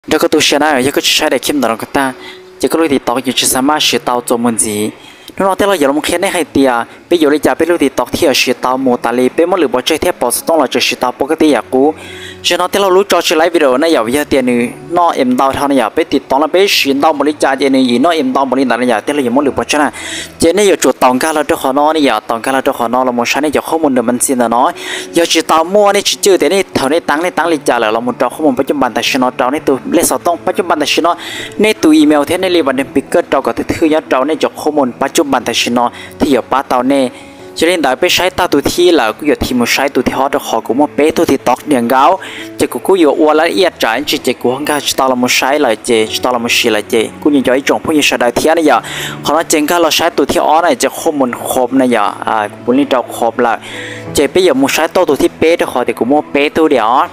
这个都是那一个是的看到了个ta这个路的到有什么是到做么子nó tới là giờ một khi này hay tiệt bây giờ đi chợ bây giờ thì tọt thì ở sự tàu một tali bây giờ lựa chơi theo bảo tông là chơi sự tàu bốc cái cũ cho nó tới là lúc cho chơi lại video này giờ bây giờ tiền này nó em đào thao này giờ bây tiệt tông là bây sự tàu một đi chợ tiền này gì nó em đào một đi này giờ tới là giờ muốn lựa chơi này chơi này giờ chuột tông cá là cho họ nó này giờ tông cá là cho họ nó là một sáng này giờ không muốn được mình xin là nó giờ sự tàu mua này chỉ chơi tiền này thầu này tăng đi chợ là một trò không muốn bắt chước bàn tại sự nó trò này tụi lấy sao tông bắt chước bàn tại sự nó này tụi email thế này liền bàn đến picker trò có thể thứ nhất trò này giờ không muốn bắt chước bàn tại sự nó thì ở ba tàu nè cho nên đại bé sai tàu tụi thi là cứ giờ thì một sai tụi thi họ được họ cũng một bé tụi thì tóc điện gáo chỉ cũng giờ qua lại ít trái chỉ cũng không cái tàu là một sai lại chỉ tàu là một xì lại chỉ cũng như vậy trong phong như sai đại thi này giờ họ nói chính cái là sai tụi thi ó này chỉ không muốn khốp này giờ muốn đi trâu khốp lại chỉ bây giờ một sai tàu tụi thi bé được họ thì cũng một bé tụi đó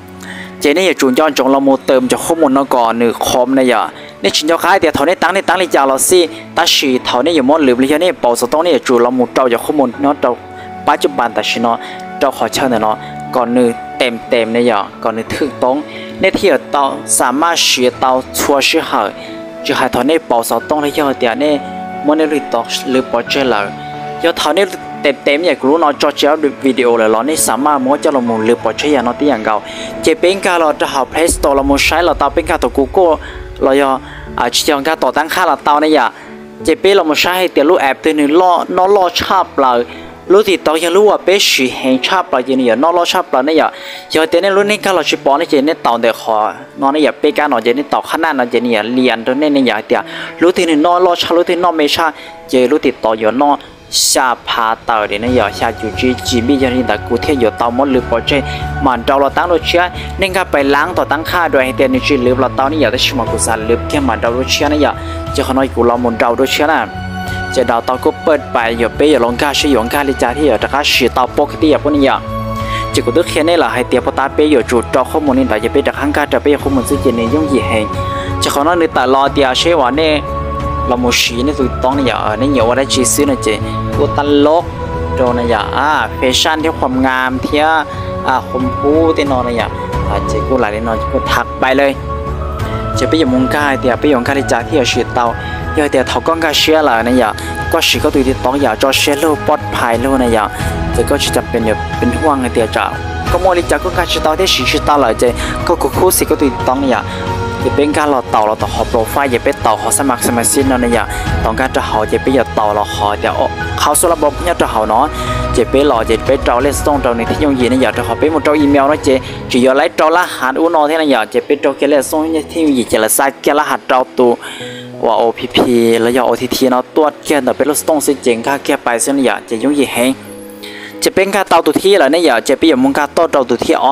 chỉ này giờ chuẩn chọn trong là một tầm cho không muốn nó còn nửa khốp này giờนี่ชินจะขายแต่เท่านี้ตั้งเลยจ่าเราสิแต่สิเท่านี้อยู่มดหรือเลยนี่ปอสตองนี่จูเราหมดเราจะข้อมูลเนาะเราปัจจุบันแต่ชินเนาะเราขอเชิญเนาะก่อนนึงเต็มเนี่ยก่อนนึงถึงตรงนี่ที่เราสามารถเชื่อเราชัวร์ชื่อหาจะให้เท่านี้ปอสตองเลยเยอะแต่เนี่ยมันนี่ต่อหรือปอเจอเลยเยอะเท่านี้เต็มอย่างรู้เนาะจอเจ้าวิดีโอเลยเรานี่สามารถมั่วจะเราหมุนหรือปอเจออย่างเนาะที่อย่างเก่าจะเป็นการเราจะหา Play Store เราหมุนใช้เราต่อเป็นการตัว Google เราchỉ chọn cái tổ tăng khá là tao này giờ chỉ biết là một sai thì lúc app từนึงnó lo chắp lại lúc thì tao giờ lúc bé sử hành chắp lại gì này nó lo chắp lại này giờ thì này lúc này cái là chỉ bỏ này chỉ này tao để họ nó này giờ bé cái nó chỉ này tao khả năng nó chỉ này liền đó này giờ thì lúc thì nó lo chắp lúc thì nóไม่chắp chỉ lúc thì tao giờ nó xa phá tàu để nó giờ xa chủ chỉ biết cho nên là cụ thể giờ tàu mất lừa bỏ chơi mà tàu là tăng đôi chia nên cái phảiล้างต่อtăngค่าด้วยแต่นี่chỉ lừa là tàu này giờได้ชิมกุศลlừaแค่มาตาวđôi chia này giờจะเขาnói cụเราหมุนตาวđôi chiaน่ะจะดาวตาวก็เปิดไปอย่าไปอย่าลงค่าใช้ยงค่าลิจาที่อย่าจะค่าสีตาวปกติอย่างพวกนี้อย่างจะกูต้องแค่นี้แหละให้เตียพอตาไปอย่าจุดจอข้อมูลนี่แต่จะไปจากข้างค่าจะไปข้อมูลซึ่งจะเนี่ยยุ่งยิ่งเองจะเขาnóiในแต่รอเตียใช้ว่าเนี่ยเราโมชีนี่ตัวต้องเนี่ยนี่เหนียวว่าได้ชีซื้อนะเจตัวตลกโดนเนี่ยแฟชั่นที่ความงามเที่ยคมพูที่นอนเนี่ยเจกูหลายที่นอนกูทักไปเลยจะไปอยู่มุงกายเดี๋ยวไปอยู่กายที่จ่าที่เราเชื่อเตาเดี๋ยวเขาก็กายเชื่อแล้วเนี่ยก็สิ่งก็ตัวที่ต้องอยากจะเชื่อลูกปลอดภัยลูกเนี่ยจะก็จะเป็นห่วงเดี๋ยวจะก็มองที่จ่าก็กายเชื่อเตาที่สิ่งเชื่อเตาเลยเจก็คู่สิ่งก็ตัวที่ต้องเนี่ยจะเป็นการเราต่อหอโปรไฟล์จะเป็นต่อหอสมัครสมาชิกนั่นเนี่ยต้องการจะหอจะเป็นอย่าต่อเราหอเดี๋ยวเขาส่วนระบบเนี่ยจะหอเนาะจะเป็นหล่อจะเป็นเจ้าเลสต้องเจ้าในที่ยงยีนี่อยากจะหอเป็นหมดเจ้าอีเมลนะเจจะอย่าไล่เจ้ารหัสอุโนที่นั่นอยากจะเป็นเจ้าเกเลสต้องที่ยงยีจะละใส่เกลรหัสเจ้าตัวว่า OPP แล้วอย่า OTT เนาะตัวเกลแต่เป็นเลสต้องสิ่งเจ๋งค่าแก้ไปซึ่งอยากจะยงยีให้จะเป็นการเตาตัวที่แล้วเนี่ยอยากจะเป็นอย่างมุงการโต้เตาตัวที่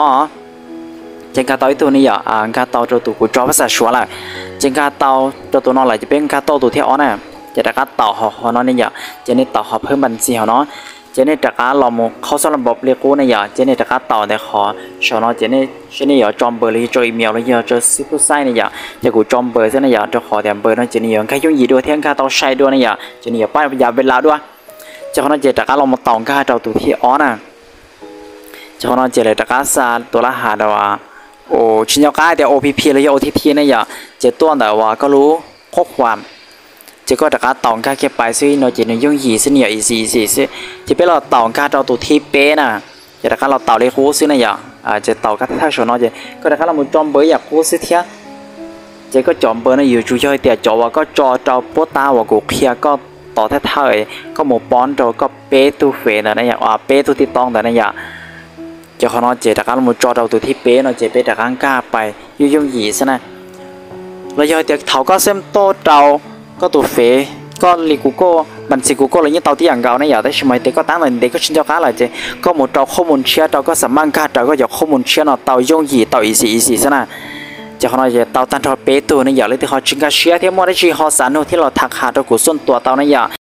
trên cá tàu này giờ cá tàu cho tụi của cho phát sản là trên cá tàu cho tụi nó lại chỉ bên cá tàu tụi theo này chỉ là cá tàu họ nó này giờ trên này tàu họเพิ่มบัญชีhọ nó trên này cá lò mộtเขาสำหรับระบบเรียกnày giờ trên này cá tàu này họ cho nó trên này giờจอมเบอร์เลยcho emailเลยgiờ cho ship site này giờจะกูจอมเบอร์trên này giờ cho họแต่เบอร์nó trên này giờ cáiยุ่งgìด้วยเที่ยงcá tàuใช้ด้วยnày giờ trên nàyป้ายยาเวลาด้วยจะเขาจะcáลอmột tàu cá tàu tụi theoน่ะจะเขาจะเลยcáซาตัวละหาดว่าโอ้ชินยาก้าแต่ OPP หรือ OTT เนี่ยอย่าจะตัวแต่ว่าก็รู้ข้อความจะก็แต่การต่อการเก็บไปซึ่งเราจะในยุ่งยี่ซึ่งเนี่ยอีสี่ซึ่งจะเป็นเราต่อการเราตัวที่เป๊ะนะจะแต่การเราต่อเลยคู่ซึ่งเนี่ยจะต่อการท่าชนเราจะก็แต่การเราหมุนจอมเบอร์อยากคู่ซึ่งเทียจะก็จอมเบอร์นะอยู่จู่ๆแต่จอว่าก็จอเจ้าโปตาว่ากูเคลียก็ต่อท่าก็หมุนป้อนเราก็เป๊ะตัวเฟนนะอย่างเป๊ะตัวที่ต้องแต่เนี่ยจะเขาเนาะเจตการมุดจอเราตัวที่เป๊ะเนาะเจเป๊ะแต่ข้างกล้าไปยุ่งหยีซะนะแล้วยอยเด็กเขาก็เส้นโตเราก็ตัวเฟก็ลีกูโก้บัญชีกูโก้อะไรเงี้ยเตาที่อย่างเก่าเนี่ยอยากได้ใช่ไหมเด็กก็ตั้งเลยเด็กก็ชินเจ้าก้าอะไรเจก็หมดเราข้อมูลเชื่อเราก็สามารถกล้าเราก็อยากข้อมูลเชื่อเนาะเตายุ่งหยีเตาอีสี่ซะนะจะเขาเนาะเจเตาตันทอเป๊ะตัวเนี่ยอยากเลยที่เขาชิงกาเชื่อที่มอได้ชีฮอสันโนที่เราทักหาตัวกูส่วนตัวเตาเนี่ยอยาก